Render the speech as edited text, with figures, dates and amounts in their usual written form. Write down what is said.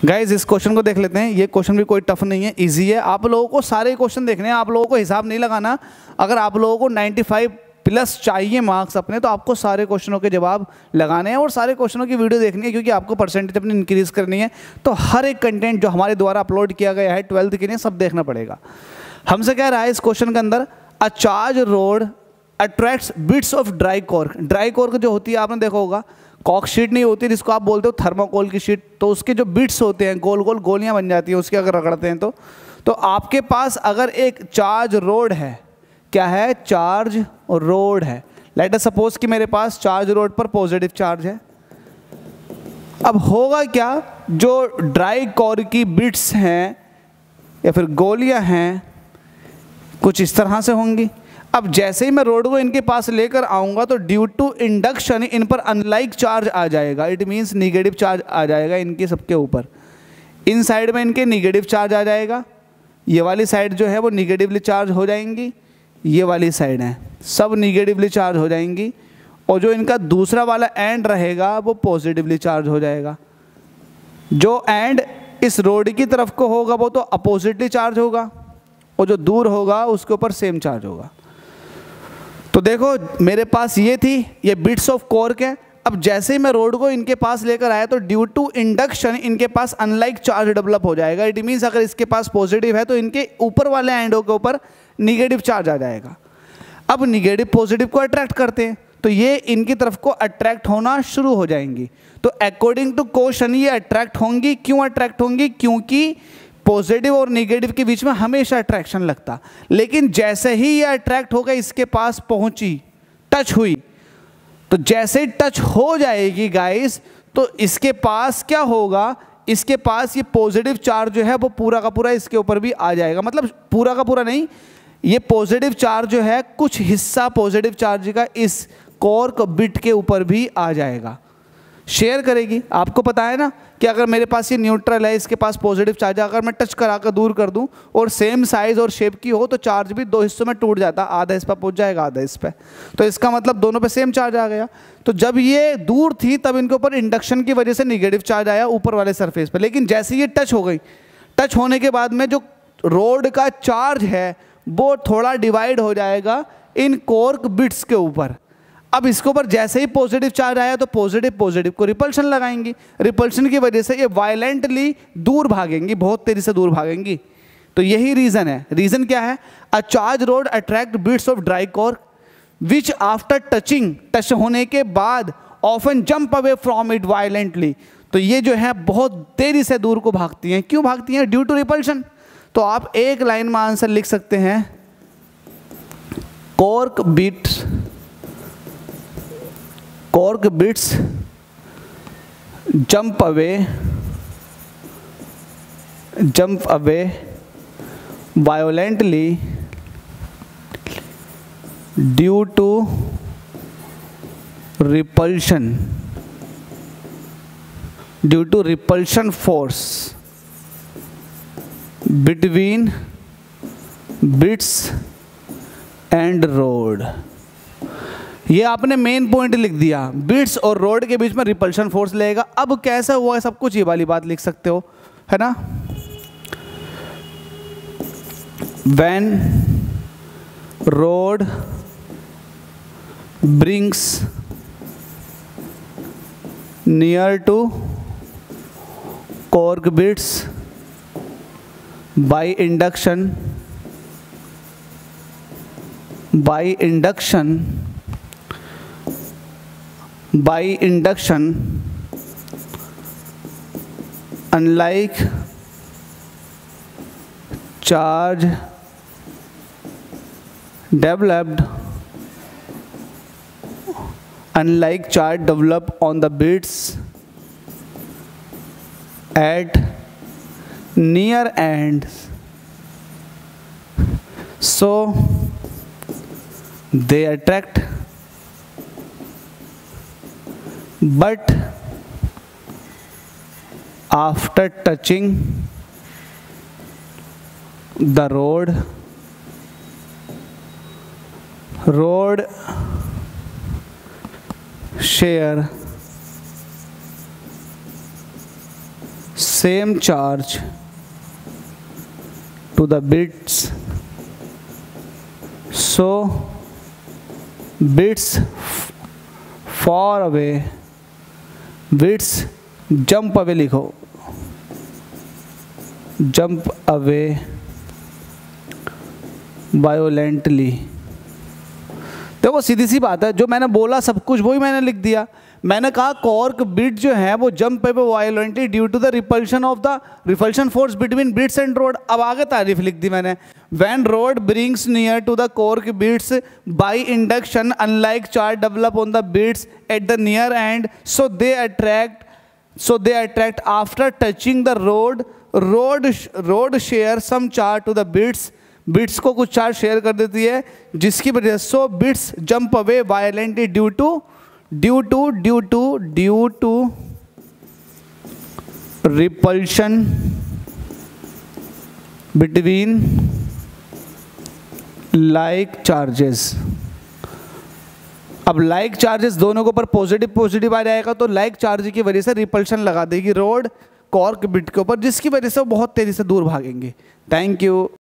Guys इस question को देख लेते हैं। ये क्वेश्चन भी कोई टफ नहीं है, इजी है। आप लोगों को सारे क्वेश्चन देखने हैं, आप लोगों को हिसाब नहीं लगाना। अगर आप लोगों को 95 प्लस चाहिए मार्क्स अपने, तो आपको सारे क्वेश्चनों के जवाब लगाने हैं और सारे क्वेश्चनों की वीडियो देखनी है, क्योंकि आपको परसेंटेज अपनी इंक्रीज करनी है। तो हर एक कंटेंट जो हमारे द्वारा अपलोड किया गया है 12th के लिए, सब देखना पड़ेगा। हमसे क्या रहा है इस क्वेश्चन के अंदर, a charge rod attracts bits of dry cork. Dry cork जो होती है आपने देखा होगा, कॉर्क शीट नहीं होती जिसको आप बोलते हो थर्माकोल की शीट, तो उसके जो बिट्स होते हैं गोल गोल गोलियां बन जाती हैं उसके, अगर रगड़ते हैं तो आपके पास अगर एक चार्ज रोड है, क्या है, चार्ज रोड है। लेट अस सपोज कि मेरे पास चार्ज रोड पर पॉजिटिव चार्ज है। अब होगा क्या, जो ड्राई कॉर्क की बिट्स हैं या फिर गोलियां हैं कुछ इस तरह से होंगी। अब जैसे ही मैं रोड को इनके पास लेकर आऊँगा तो ड्यू टू इंडक्शन इन पर अनलाइक चार्ज आ जाएगा। इट मीन्स निगेटिव चार्ज आ जाएगा इनके सबके ऊपर। इन साइड में इनके निगेटिव चार्ज आ जाएगा, ये वाली साइड जो है वो निगेटिवली चार्ज हो जाएंगी, ये वाली साइड है सब निगेटिवली चार्ज हो जाएंगी, और जो इनका दूसरा वाला एंड रहेगा वो पॉजिटिवली चार्ज हो जाएगा। जो एंड इस रोड की तरफ को होगा वो तो अपोजिटली चार्ज होगा, और जो दूर होगा उसके ऊपर सेम चार्ज होगा। तो देखो मेरे पास ये थी, ये बिट्स ऑफ कॉर्क है। अब जैसे ही मैं रोड को इनके पास लेकर आया तो ड्यू टू इंडक्शन इनके पास अनलाइक चार्ज डेवलप हो जाएगा। इट मीन्स अगर इसके पास पॉजिटिव है तो इनके ऊपर वाले एंडों के ऊपर निगेटिव चार्ज आ जाएगा। अब निगेटिव पॉजिटिव को अट्रैक्ट करते हैं तो ये इनकी तरफ को अट्रैक्ट होना शुरू हो जाएंगी। तो अकॉर्डिंग टू क्वेश्चन ये अट्रैक्ट होंगी। क्यों अट्रैक्ट होंगी? क्योंकि पॉजिटिव और नेगेटिव के बीच में हमेशा अट्रैक्शन लगता। लेकिन जैसे ही ये अट्रैक्ट होकर इसके पास पहुंची, टच हुई, तो जैसे ही टच हो जाएगी गाइस, तो इसके पास क्या होगा, इसके पास ये पॉजिटिव चार्ज जो है वो पूरा का पूरा इसके ऊपर भी आ जाएगा। मतलब पूरा का पूरा नहीं, ये पॉजिटिव चार्ज जो है कुछ हिस्सा पॉजिटिव चार्ज का इस कॉर्क बिट के ऊपर भी आ जाएगा, शेयर करेगी। आपको पता है ना कि अगर मेरे पास ये न्यूट्रल है, इसके पास पॉजिटिव चार्ज है, अगर मैं टच करा कर दूर कर दूं और सेम साइज और शेप की हो तो चार्ज भी दो हिस्सों में टूट जाता, आधा इस पर पहुंच जाएगा आधा इस पर। तो इसका मतलब दोनों पे सेम चार्ज आ गया। तो जब ये दूर थी तब इनके ऊपर इंडक्शन की वजह से निगेटिव चार्ज आया ऊपर वाले सरफेस पर, लेकिन जैसे ये टच हो गई, टच होने के बाद में जो रोड का चार्ज है वो थोड़ा डिवाइड हो जाएगा इन कॉर्क बिट्स के ऊपर। अब इसके ऊपर जैसे ही पॉजिटिव चार्ज आया तो पॉजिटिव पॉजिटिव को रिपल्शन लगाएंगी, रिपल्शन की वजह से ये वायलेंटली दूर भागेंगी, बहुत तेजी से दूर भागेंगी। तो यही रीजन है। रीजन क्या है? A charge rod attract bits of dry cork which after touching, touch होने के बाद often jump away from it violently. तो ये जो है बहुत तेजी से दूर को भागती हैं। क्यों भागती हैं? Due to repulsion. तो आप एक लाइन में आंसर लिख सकते हैं, cork bits jump away violently due to repulsion force between bits and rod। ये आपने मेन पॉइंट लिख दिया, बिट्स और रोड के बीच में रिपल्शन फोर्स लगेगा। अब कैसे हुआ है सब कुछ, ये वाली बात लिख सकते हो, है ना। When rod brings near to cork bits by induction unlike charge developed on the bits at near ends, so they attract, but after touching the rod share same charge to the bits, so bits far away, bits jump away लिखो, jump away violently। देखो सीधी सी बात है, जो मैंने बोला सब कुछ वही मैंने लिख दिया। मैंने कहा कॉर्क बिट जो है वो jump away violently due to the repulsion force between bits and rod. अब आगे तारीफ लिख दी मैंने, when rod brings near to the cork bits by induction unlike charge develop on the bits at the near end, so they attract after touching the rod share some charge to the bits, bits को कुछ charge share कर देती है जिसकी वजह से so bits jump away violently due to repulsion between like charges. अब like charges दोनों के ऊपर पॉजिटिव आ जाएगा तो लाइक चार्ज की वजह से रिपल्शन लगा देगी रोड कॉर्क बिट के ऊपर, जिसकी वजह से वो बहुत तेजी से दूर भागेंगे। Thank you.